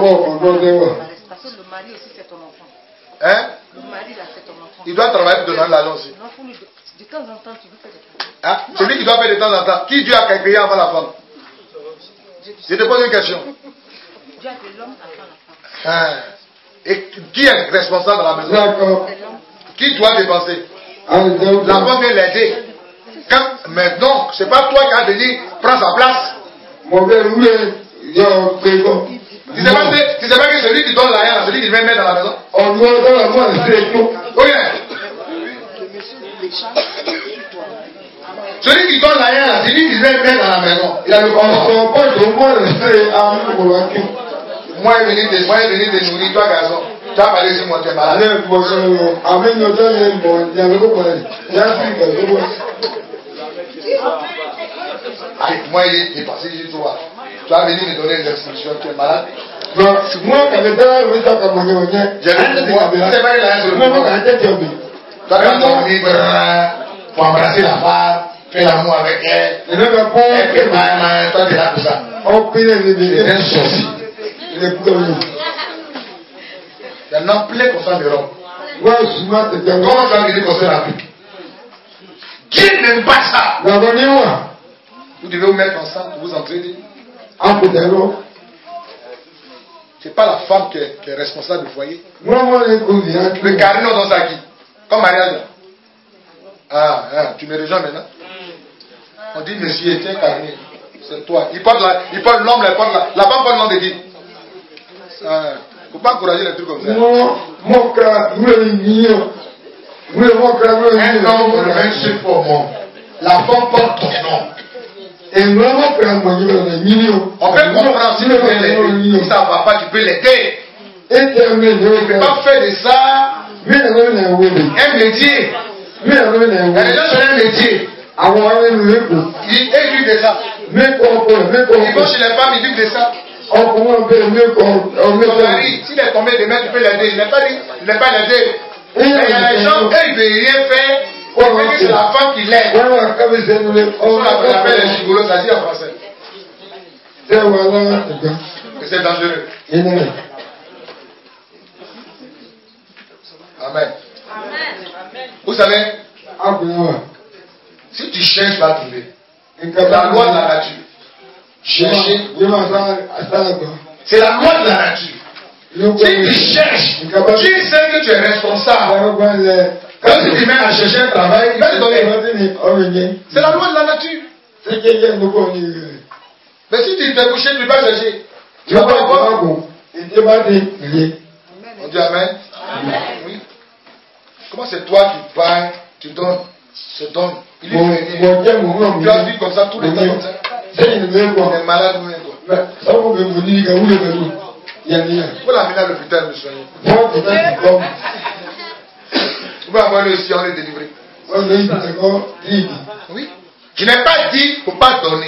S5: mari aussi c'est ton enfant.
S1: Hein?
S5: Le mari là c'est ton enfant.
S1: Il doit travailler pour donner l'argent aussi.
S5: Non, faut lui, de temps en temps tu lui fais des travaux.
S1: Hein? Celui qui doit faire de temps en temps. Qui Dieu a créé avant la femme? Je te pose une question.
S5: Dieu a fait l'homme avant la femme.
S1: Hein? Et qui est responsable dans la maison? Qui doit dépenser? La femme vient l'aider. Quand, mais non, c'est pas toi qui as venu prendre sa place. Tu sais pas, tu sais pas que celui qui donne l'argent, celui qui vient mettre dans la maison. Oui. Celui qui donne l'argent, c'est lui qui vient mettre dans la maison. Il a le contrôle. Moi, il est venu te, moi, il est venu te nourrir, toi, garçon. Tu as parlé sur moi, tu es malade. Moi, il est passé sur toi. Tu as venu me donner des instructions, tu es malade. Moi, quand je j'ai dit, moi, c'est pas qu'il a un sur le monde. Toi, quand on dit, pour embrasser la femme, faire l'amour avec elle, elle fait mal, toi, tu es là pour ça. C'est un souci. Il y en a plein comme ça de l'homme. Comment tu as dit qu'on se rapide? Dieu n'aime pas ça. Vous devez vous mettre ensemble pour vous entraîner. C'est pas la femme qui est, qui est responsable du foyer. Le carnet, on donne ça à qui? Comme mariage. Ah, ah, tu me rejoins maintenant? On dit, monsieur, tiens, carnet. C'est toi. Il porte l'homme, il porte l'homme, la femme porte l'homme de qui? Il ne faut pas encourager les trucs comme ça. Un homme le même seul pour moi. La femme porte ton nom. On peut comprendre si tu veux l'aider. Si ça ne va pas, tu peux l'aider. Tu ne peux pas faire de ça un métier. Il y a des gens qui ont un métier. Ils vivent de ça. Ils vont chez les femmes, ils vivent de ça. Ton mari, s'il est tombé demain, tu peux l'aider. Il n'est pas dit, il n'est pas l'aider. Mais il y a des gens, eux, ils ne veulent rien faire. C'est la femme qui l'aide. On appelle les gigolos, ça dit en français. C'est dangereux. Amen. Vous savez, si tu cherches, tu vas trouver. C'est la loi de la nature. Chercher. C'est la loi de la nature. Si tu cherches, tu sais que tu es responsable. Quand tu te mets à chercher un travail, il va te donner. C'est la loi de la nature. Mais si tu t'es couché, tu vas chercher. Tu vas pas voir. On dit Amen. Oui. Comment c'est toi qui parles, tu donnes, se donne. Il est venu. Tu as vu comme ça tout le temps comme ça. On est malade ou rien. Faut l'amener à l'hôpital, me soigner. Vous pouvez avoir le sien, on est délivré. Oui. Je n'ai pas dit qu'il ne faut pas donner.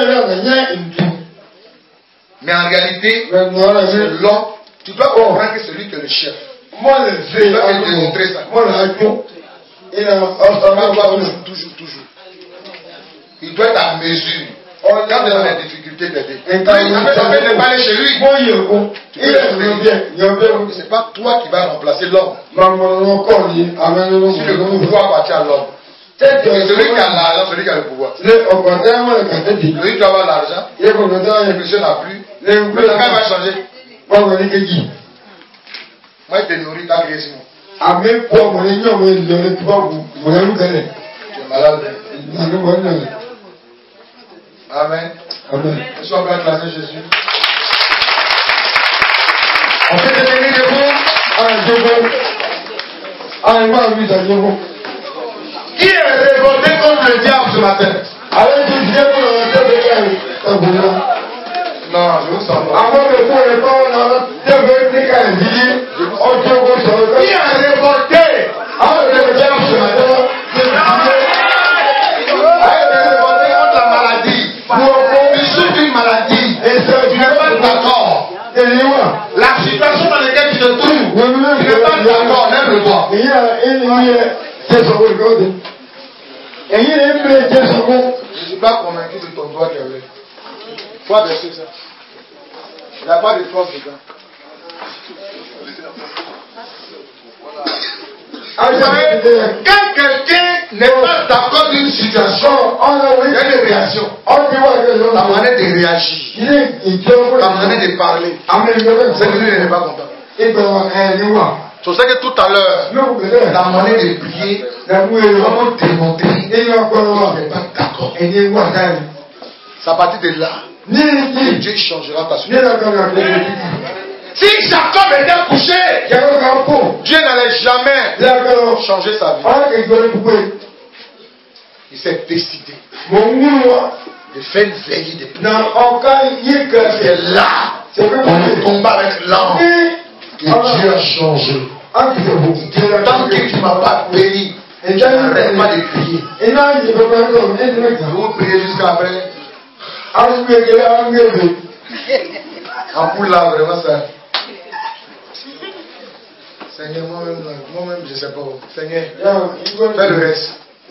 S1: Mais en réalité, l'homme, tu dois comprendre que c'est lui qui est le chef. Tu dois te démontrer ça. Il doit toujours, toujours, toujours. Il doit être à mesure. Quand tu as des difficultés d'aider. Il n'a pas aller chez lui. C'est pas toi qui vas remplacer l'homme. Si le pouvoir appartient à l'homme. C'est celui qui a l'argent, celui qui a le pouvoir. Celui qui va avoir l'argent, le monsieur n'a plus. Le travail va changer. Moi, je te nourris, tu as créé Simon. Tu es malade. Amen. Amen. Est-ce qu'on peut acclamer Jésus? On peut te tenir debout. Qui est révolté contre le diable ce matin? Non, je vous sens pas. Qui est révolté contre le diable ce matin? Une maladie. La situation dans laquelle tu te trouves, tu n'es pas d'accord, même le voir.
S2: Je
S1: Je ne suis pas convaincu de ton doigt qui avait. Faut abaisser ça. Il n'y a pas de force dedans. Quand quelqu'un n'est pas d'accord d'une situation, il y a une réaction. La manière de réagir, la manière de parler, c'est que lui n'est pas content. C'est pour ça que tout à l'heure, la manière de prier, comment démontrer qu'il n'est pas d'accord. C'est à partir de là que Dieu changera ta situation. Si Jacob était couché, Dieu n'allait jamais changer sa vie. Il s'est décidé de faire une veillée de prière. C'est là, pour le combat avec l'âme, que Dieu a changé. Tant que tu ne m'as pas béni, tu n'arrêtes pas de prier. Vous priez jusqu'à après. En poule là, vraiment ça. Seigneur, moi-même, moi-même, je ne sais pas. Seigneur, fais le reste.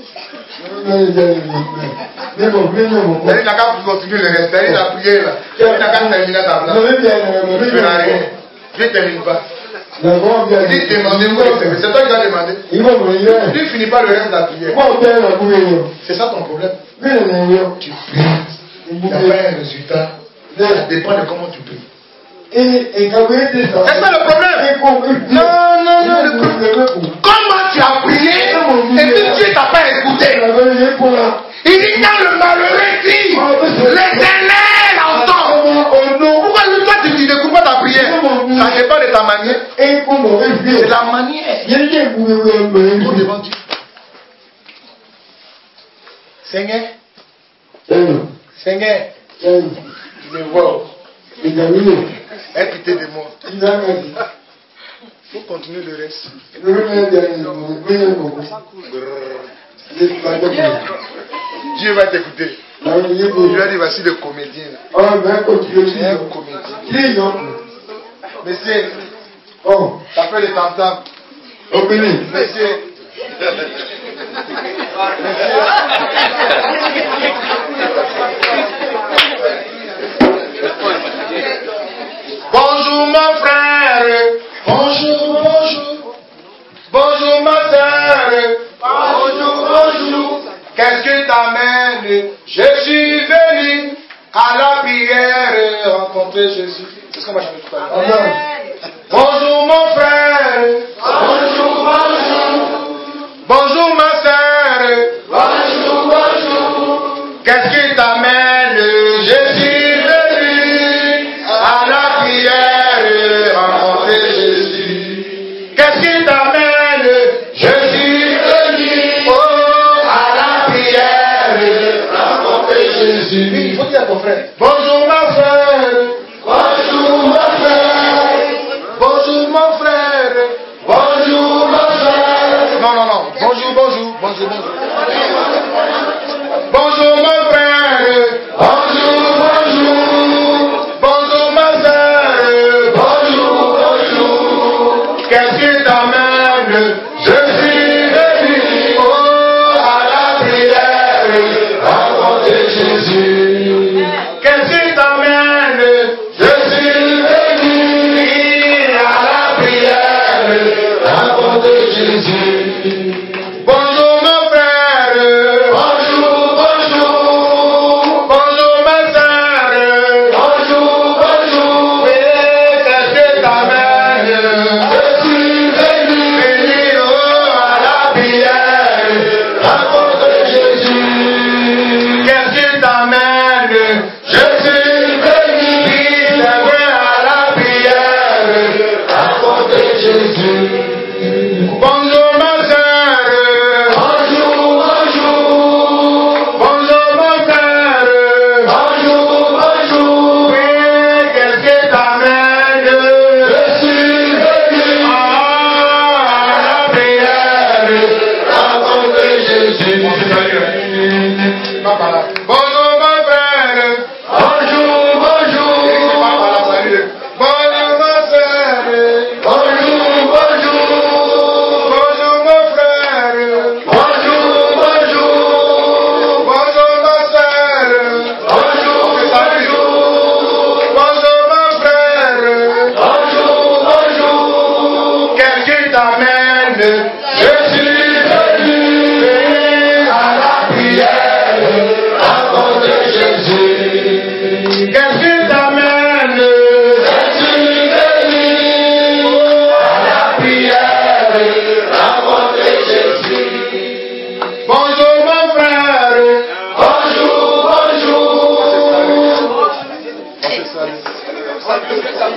S1: Il n'a qu'à continuer le reste. Il a prié là. Il n'a qu'à terminer ta place. Je ne ferai rien. Je ne termine pas. Il dit demandez-moi le service. C'est toi qui as demandé. Tu ne finis pas le reste de la prière. C'est ça ton problème. Tu pries. Il n'y a pas un résultat. Ça dépend de comment tu pries. C'est ça le problème. Non, non, non. Le problème. Comment tu as prié et puis Dieu t'a pas écouté. Il dit quand le malheureux dit, l'Éternel entend. Pourquoi toi tu n'écoutes pas ta prière? Ça dépend de ta manière. C'est la manière. Tout devant Dieu. Seigneur. Seigneur. Tu me vois. Aie pitié de moi. Il faut continuer le reste. Dieu va t'écouter. Je lui ai dit voici le comédien. C'est un comédien. Monsieur, ça fait le tam-tam. Monsieur. Bonjour mon frère. Bonjour, bonjour. Bonjour ma soeur. Bonjour, bonjour. Qu'est-ce que t'amène? Je suis venu à la prière rencontrer Jésus. C'est ce qu'on va chanter tout à l'heure. Bonjour mon frère. Bonjour, bonjour. Bonjour ma soeur. Bonjour, bonjour. Qu'est-ce que t'amène? Je suis venu à la prière rencontrer Jésus. Qu'est-ce qui t'amène? Je suis venu oh, à la prière rencontrer Jésus. Il faut dire à ton frère. Bonjour ma frère. Bonjour ma frère.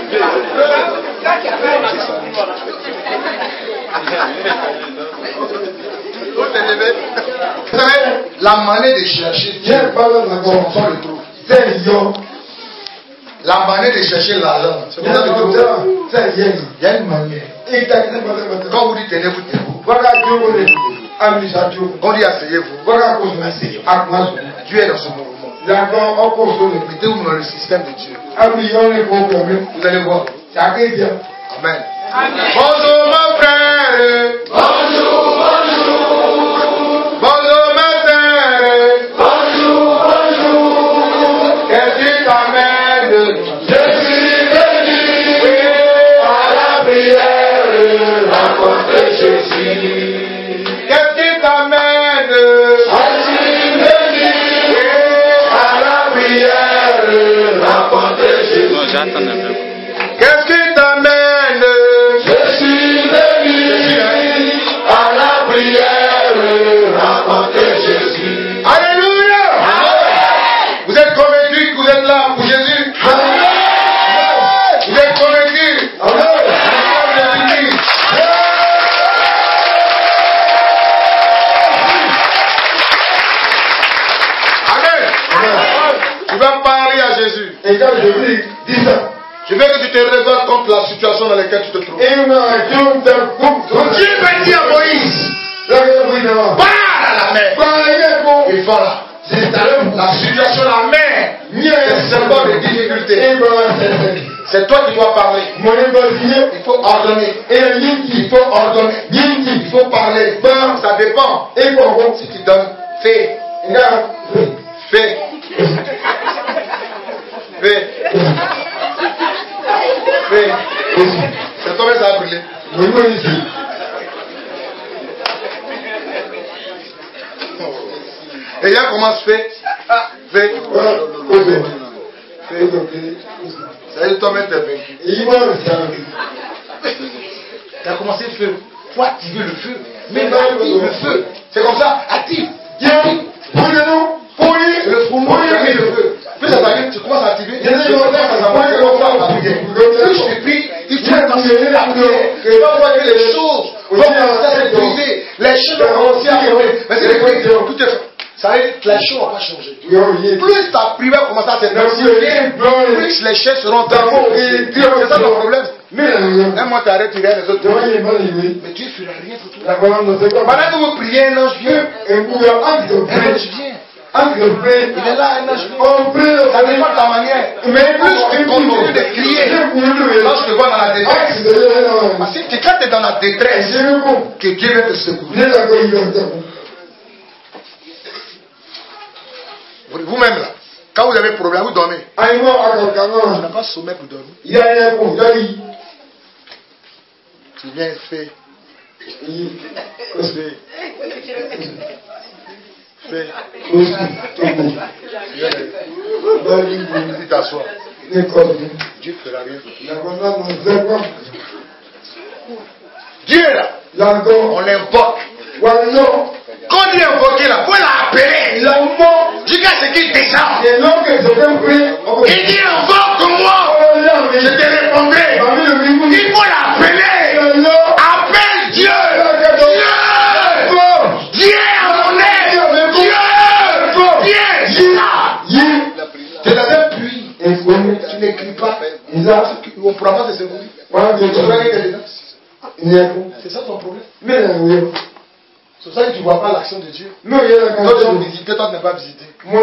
S1: Vous savez, la manière de chercher Dieu, on s'en le trouve. La manière de chercher l'argent, c'est pour ça que vous il y a une manière. Quand vous dites tenez-vous debout, quand on dit asseyez-vous, Dieu est dans ce mouvement. Mettez-vous dans le système de Dieu. Vous allez voir. Amen. Bonjour mon frère. Bonjour, bonjour. Bonjour ma frère. Bonjour, bonjour. Qu'est-ce qui t'amène? Je suis venu à la prière rencontrer Jésus. Qu'est-ce qui t'amène? Je suis venu à la prière rencontrer Jésus. Non, j'attends un peu. Qu'est-ce qui t'amène? Je suis venu à la prière rencontrer Jésus. Alléluia! Amen. Vous êtes convaincus que vous êtes là pour Jésus? Amen. Vous êtes convaincus? Amen. Amen. Amen. Tu vas parler à Jésus. Et quand je dis, dis ça. Je veux que tu te révoltes contre la situation dans laquelle tu te trouves. Dieu va dire à Moïse, parle à la mer. Il faut là. La situation de la mer, c'est un symbole de difficulté. C'est toi qui dois parler. Il faut ordonner. Il faut ordonner. Il faut parler. Ça dépend. Si tu donnes, fais. Fais. Fais. Fais. C'est toi qui ça a brûlé. Et là commence fais. Fais. Fais. Ça y est, toi-même t'es vaincu. Tu as commencé le feu. Il faut activer le feu. Mais active le feu. C'est comme ça. Active. Pour-le-nous. Le fourneau, tu as mis le feu. Puis ça va dire, tu commences à activer. Plus je te prie, il faut intentionner la prière. Tu vas voir que les choses vont commencer à se briser. Les choses vont commencer à tomber. Mais c'est les prières. Tout est fait. Ça veut dire que les choses ne vont pas changer. Plus ta prière commence à s'intensifier, plus les choses seront dans. C'est ça le problème. Un mois t'arrêtes, tu regardes les autres. Mais Dieu ne fera rien pour toi. Pendant que vous priez, un ange vient. Un ange vient. Il est là, un ange vient. Ça dépend de ta manière. Mais plus tu continues de crier, lorsque tu vas dans la détresse. Parce que quand tu es dans la détresse, que Dieu va te secourir. Vous-même là, quand vous avez un problème, vous dormez. Tu n'as pas sommeil pour dormir. Tu viens faire. Fais. Fais. Tu t'assois. Dieu ne fera rien pour toi. Dieu là, on l'invoque. Quand il est invoqué là, il faut l'appeler. Jusqu'à ce qu'il descende. Il dit invoque-moi. Je te répondrai. Il faut l'appeler. Appelle Dieu. Dieu. Dieu à mon aide. Dieu. Dieu. Là. Tu l'avais puis. Tu n'écris pas. On ne pourra pas te secourir. C'est ça ton problème. C'est pour ça que tu ne vois pas l'action de Dieu. D'autres sont visités, toi tu n'es pas visité. Moi,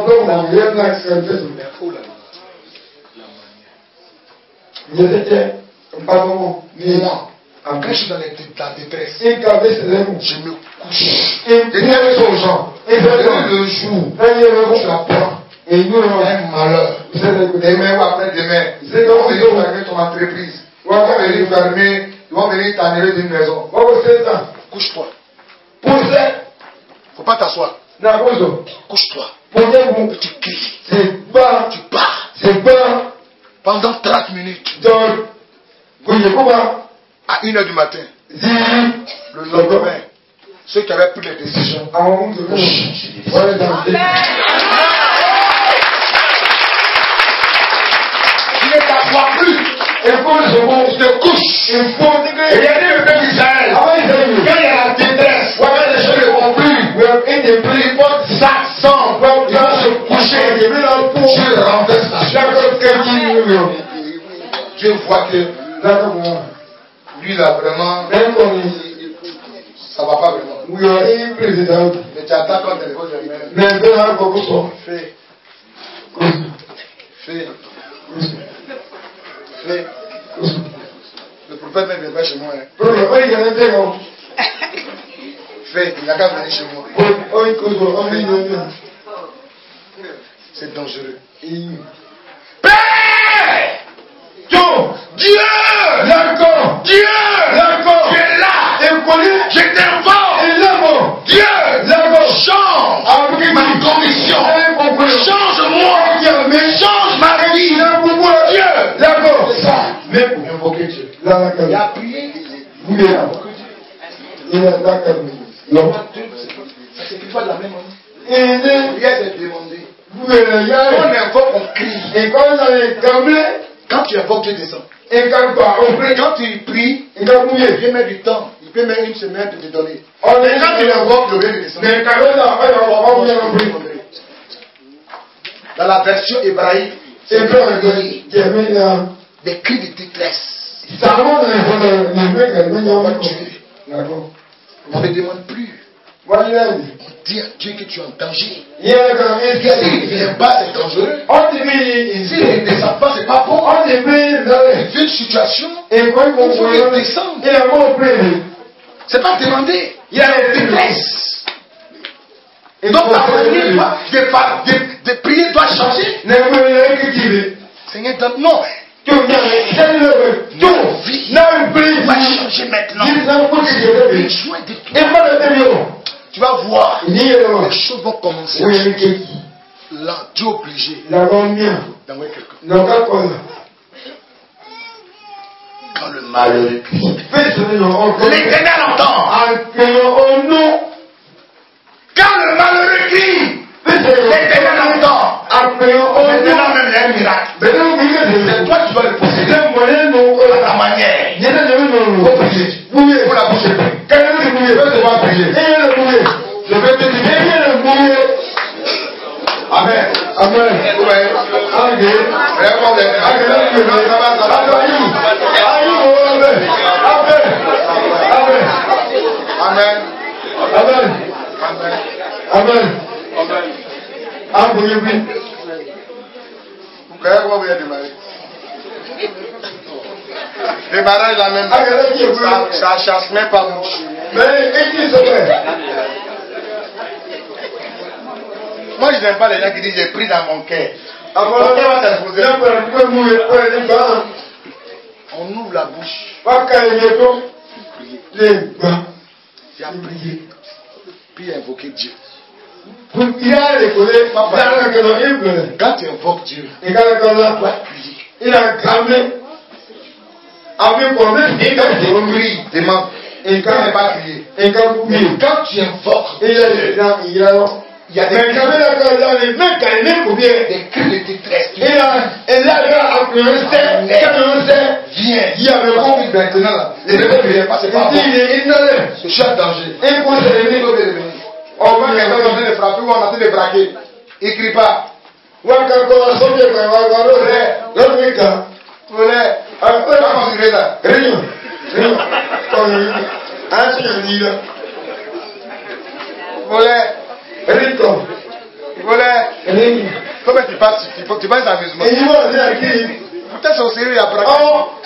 S1: quand je suis dans la détresse, je me couche. Les derniers sont aux gens. Le jour où je la prends, un malheur. Demain ou après demain, ils vont venir fermer ton entreprise. Ils vont venir fermer, ils vont venir t'annuler d'une maison. Couche-toi. Il ne faut pas t'asseoir. Couche-toi. Tu cries. Tu pars. Pendant trente minutes. À une heure du matin. Le lendemain, ceux qui avaient pris les décisions. Tu ne t'assois plus. Il faut regardez le peuple d'Israël. Quand il y a la détresse, quand les choses ne vont plus, il porte sac sang, il va se coucher, Dieu renverse la chose. Dieu voit que lui là vraiment, ça va pas vraiment. Mais tu attaques contre les causes de mais fais. Fais. Fais. Le prophète ne vient pas chez moi. Hein. Fais, il n'a qu'à venir chez moi. C'est dangereux. Père! Dieu! D'accord! Dieu! D'accord! Tu es là! Je t'invoque! Dieu! Change ma condition! Change-moi! Change ma vie! Dieu! D'accord! C'est ça! Même pour invoquer Dieu. Il a prié. Il a non. Ça s'écrit pas de la même manière. Prière, c'est demander. On invoque, on crie. Quand tu invoques, Dieu descend. Quand tu pries, il peut mettre du temps. Il peut mettre une semaine pour te donner. Mais quand tu invoques, le Dieu descend. Dans la version hébraïque, c'est des cris de détresse. On ne demande plus. On dit à Dieu que tu es en danger. S'il ne vient pas, c'est dangereux. S'il ne descend pas, c'est pas bon. Il y a une situation, il faut qu'il descende. C'est pas demander. Il y a une détresse. Et donc ta manière de, de, de prier doit changer. Seigneur, donne non. Ton vie va changer maintenant. Tu vas voir, les choses vont commencer. Là, tu es obligé d'envoyer quelqu'un. Quand le malheureux crie, l'Éternel entend. Quand le malheureux crie, l'Éternel entend. Maintenant même, il y a un miracle. C'est toi qui dois le posséder. À ta manière. Pour prier. Pour la bouche. Je vais devoir prier. Je vais te dire. Amen. Amen. Amen. Amen. Amen. Amen. Vous voyez démarrer. Démarrage la même. Ça ne chasse même pas mouche. Mais moi, je n'aime pas les gens qui disent j'ai pris dans mon cœur. On ouvre la bouche. Tu as prié. Puis invoquer Dieu. Quand tu invoques Dieu, tu dois prier. Il a cramé. Avec combien de prie, demande. Et quand il n'est pas crié. Et quand tu invoques, il y a des il y a des cris de détresse. Et là, il a appelé un stel. Viens. Il y a le bon maintenant là. Et le peuple ne vient pas, c'est pas bon. Je suis en danger. On va quelqu'un en train de frapper ou on est en train de braquer. Il ne crie pas. Comment tu passes? Tu passes amusement. Peut-être c'est au sérieux, il y a braqué.